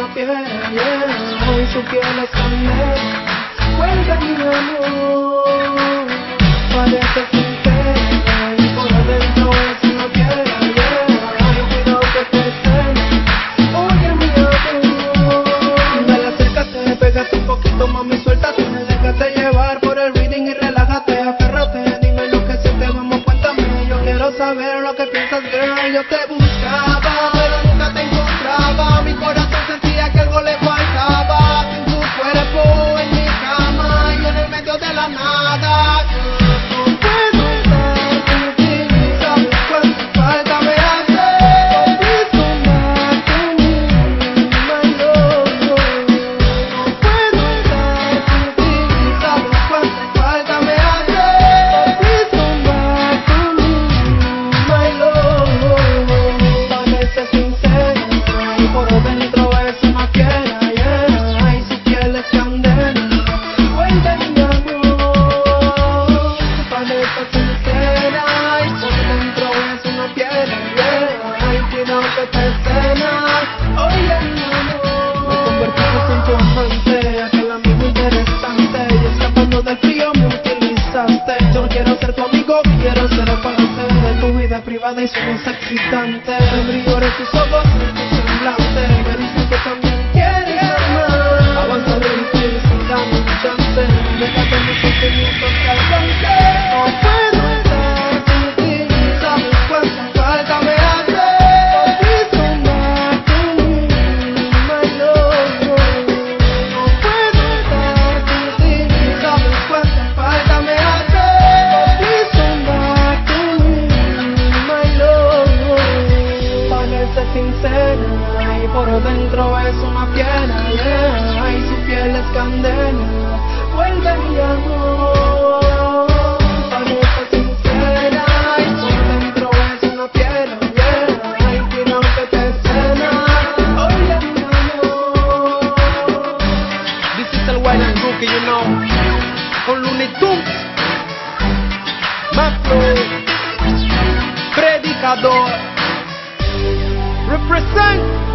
quiera, yeah. Hoy su piel es candela, vuelve mi amor, parece sincera y por adentro es una piedra, yeah. Ay, cuidado que te cena, oye mi amor, dale, acércate, pégate un poquito, mami, suéltate, déjate llevar por el reading y relájate, aférrate, dime lo que sientes, vamos, cuéntame, yo quiero saber lo que piensas, girl, yo te buscaba, pero nunca te encontraba, mi corazón sentía que algo le faltaba, en tu cuerpo, en mi cama, y en el medio de la nada. No puedo estar contigo, sabes cuánta falta me hace. Please come back to me, my love. No puedo estar contigo, sabes cuánta falta me hace. Please come back to me, my love. Parece sincera y por dentro es una fiera, yeah. Y su piel es candela, vuelve mi amor. Parece sincera y por dentro es una fiera, yeah. Y cuidado que te escenas, oye mi amor. Me convertiste en tu amante, aquel amigo interesante, y escapando del frío me utilizaste. Yo no quiero ser tu amigo, quiero ser parte de tu vida privada y somos excitantes. El brillo de tus ojos, de tu semblante, me dicen que también quieres más. Avanza de difícil, dame un chance, déjate mis sentimientos que alcance. No puedo estar contigo, sabes cuánta falta me hace. Please come back to me, my love. No puedo estar contigo, sabes cuánta falta me hace. Please come back to me, my love. Parece sincera y por dentro es una fiera, yeah. Y su piel es candela, vuelve mi amor. Parece sincera y por dentro es una fiera, yeah. Y quiero que te escena, oye mi amor. This is el Wild and Rookie, you know, con Looney Tunes, Macro, Predicador, represent.